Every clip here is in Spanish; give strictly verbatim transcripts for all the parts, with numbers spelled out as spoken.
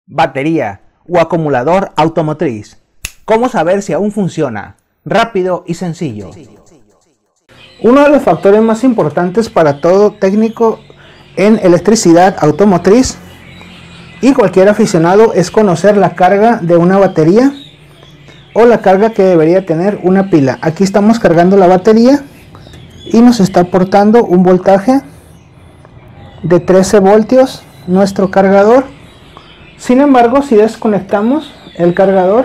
Batería o acumulador automotriz. ¿Cómo saber si aún funciona? Rápido y sencillo. Uno de los factores más importantes para todo técnico en electricidad automotriz y cualquier aficionado es conocer la carga de una batería o la carga que debería tener una pila. Aquí estamos cargando la batería y nos está aportando un voltaje de trece voltios nuestro cargador. Sin embargo, si desconectamos el cargador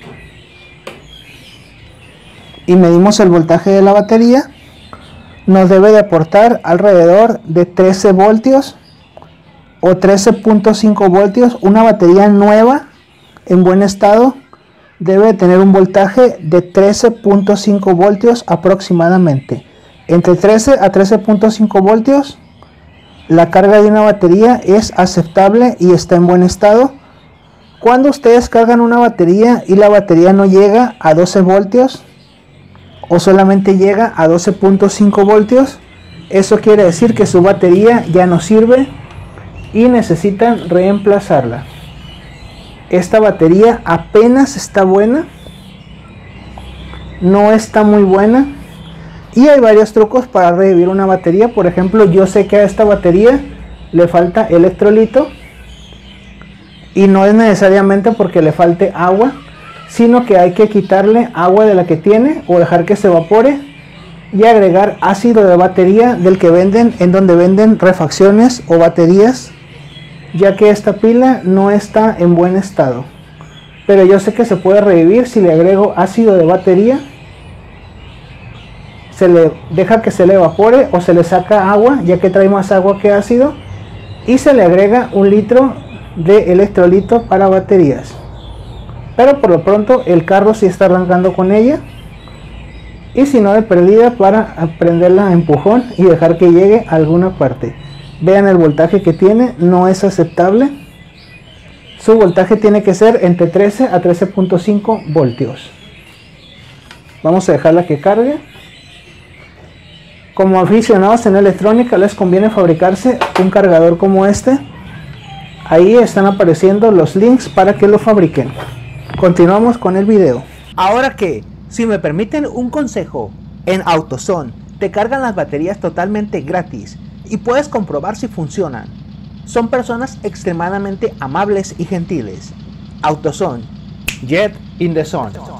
y medimos el voltaje de la batería, nos debe de aportar alrededor de trece voltios o trece punto cinco voltios. Una batería nueva en buen estado debe tener un voltaje de trece punto cinco voltios aproximadamente. Entre trece a trece punto cinco voltios la carga de una batería es aceptable y está en buen estado. Cuando ustedes cargan una batería y la batería no llega a doce voltios o solamente llega a doce punto cinco voltios, eso quiere decir que su batería ya no sirve y necesitan reemplazarla. Esta batería apenas está buena, no está muy buena, y hay varios trucos para revivir una batería. Por ejemplo, yo sé que a esta batería le falta electrolito, y no es necesariamente porque le falte agua, sino que hay que quitarle agua de la que tiene o dejar que se evapore y agregar ácido de batería del que venden en donde venden refacciones o baterías, ya que esta pila no está en buen estado. Pero yo sé que se puede revivir si le agrego ácido de batería. Se le deja que se le evapore o se le saca agua, ya que trae más agua que ácido, y se le agrega un litro de electrolito para baterías. Pero por lo pronto el carro sí está arrancando con ella, y si no, de perdida para prenderla a empujón y dejar que llegue a alguna parte. Vean el voltaje que tiene, no es aceptable. Su voltaje tiene que ser entre trece a trece punto cinco voltios. Vamos a dejarla que cargue. Como aficionados en electrónica les conviene fabricarse un cargador como este. Ahí están apareciendo los links para que lo fabriquen. Continuamos con el video. Ahora que, si me permiten un consejo, en AutoZone te cargan las baterías totalmente gratis y puedes comprobar si funcionan. Son personas extremadamente amables y gentiles. AutoZone, Jet in the Zone.